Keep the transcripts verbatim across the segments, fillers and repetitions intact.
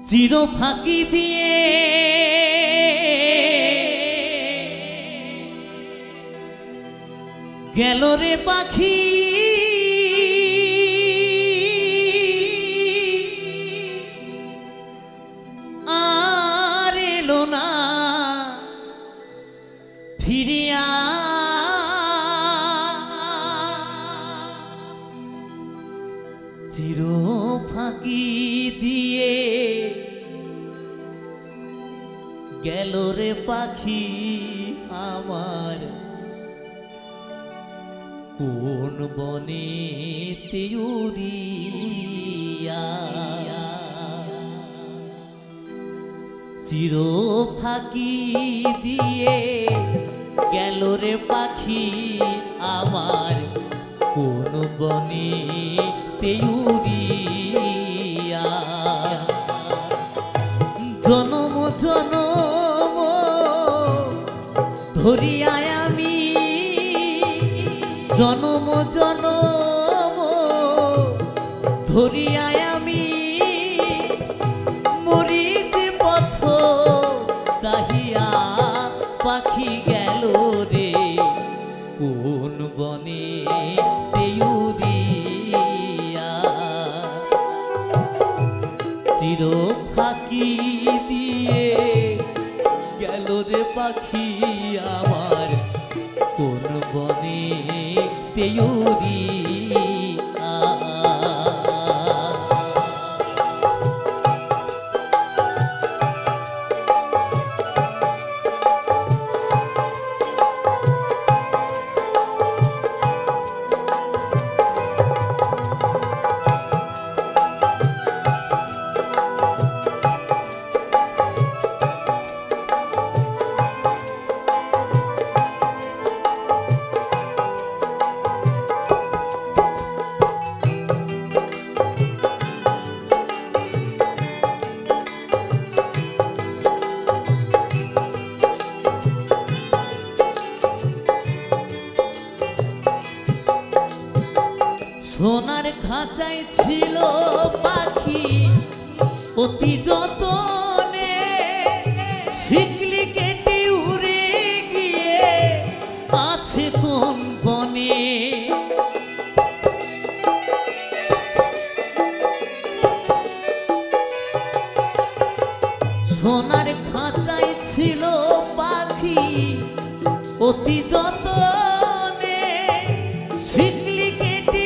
চির ফাঁকি দিয়ে গেল রে পাখি আর এলো না ফিরিয়া চির ফাঁকি দিয়ে গেল রে পাখি আমার কোন বনে তেউরিয়া চির ফাঁকি দিয়ে গেল রে পাখি আমার কোন বনে তেউরিয়া জনম জনম ধরিয়ায় আমি জনম জনম ধরিয়ায় আমি মরিতে পথ চাহিয়া পাখি গেল রে কোন বনে তেউরিয়া চির ফাঁকি দিয়ে গেল রে পাখি আমার কোন বনে তেউরিয়া সোনার খাঁচায় ছিল পাখি অতি যতনে শিকলি কেটে উড়ে গিয়ে আছে কোন বনে সোনার খাঁচায় ছিল পাখি অতি যতনে শিকলি কেটে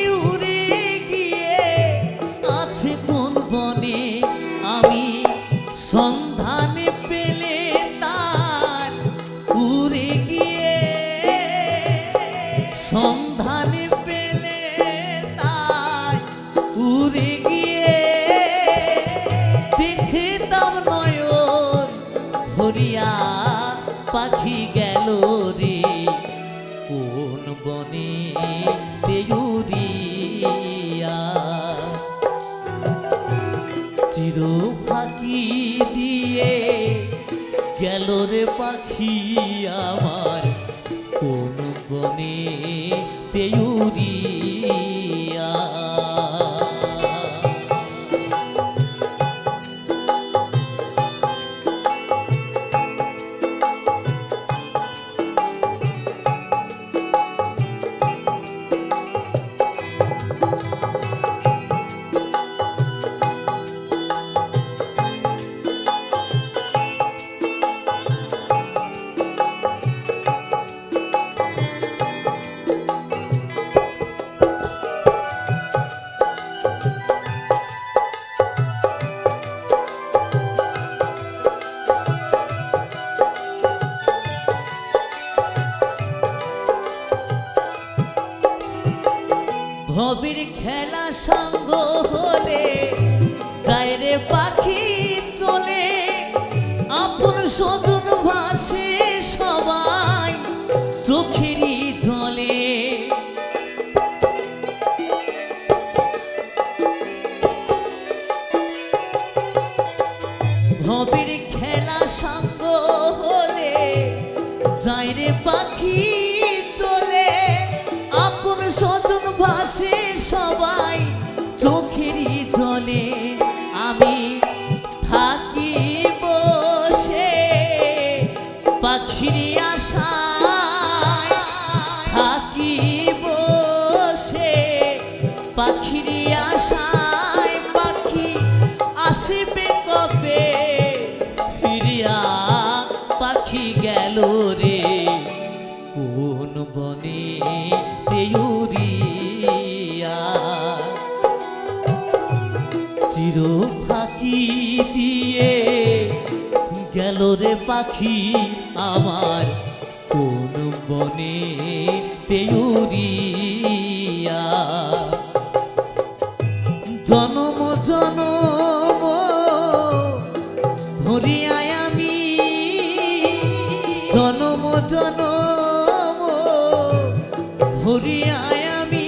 আমি সন্ধানে পেলে তার উড়ে গিয়ে সন্ধানে পেলে তার উড়ে গিয়ে দেখিতাম নয়ন ভরিয়া পাখি গেল রে কোন বনে তেউরিয়া চির ফাঁকি দিয়ে গেল রে পাখি আমার কোন বনে তেউরিয়া ভবির খেলা সঙ্গ হলে যায় রে পাখি চলে আপন সজন ভাসে সবাই চোখেরই জলে ভবির খেলা সঙ্গ হলে যায় রে পাখি চলে আপন সজন ভাসে সবাই চোখেরই জলে আমি থাক থাকি বসে পাখির আশায়, পাখি আসিবে কবে ফিরিয়া, পাখি গেল রে কোন বনে উড়িয়া। চির ফাঁকি দিয়ে গেল রে পাখি আমার কোন বনে উড়িয়া। জনম জনম হরিয়ায় আমি, জনম জনম হরিয়ায় আমি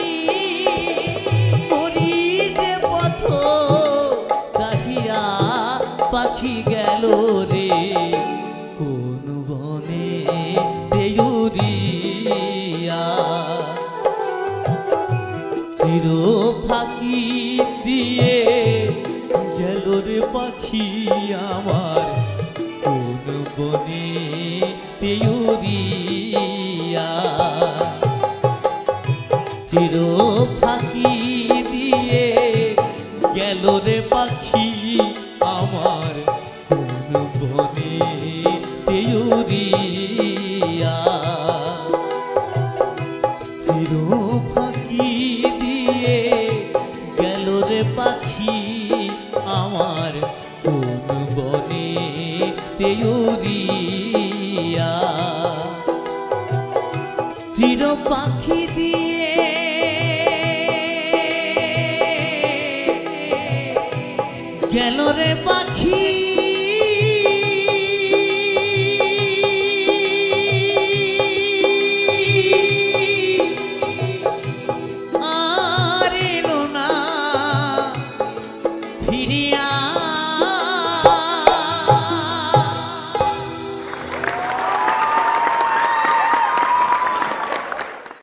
মরি যে পথ চাহিয়া, পাখি গেল রে কোন বনে উড়িয়া। চির ফাঁকি দিয়ে গেল রে পাখি আমার কোন বনে উড়িয়া। চির ফাঁকি দিয়ে গেল রে পাখি আমার কোন বনে উড়িয়া। চির ফাঁকি দিয়ে গেল রে পাখি আমার কোন বনে উড়িয়া। চির পাখি দিয়ে গেল রে পাখি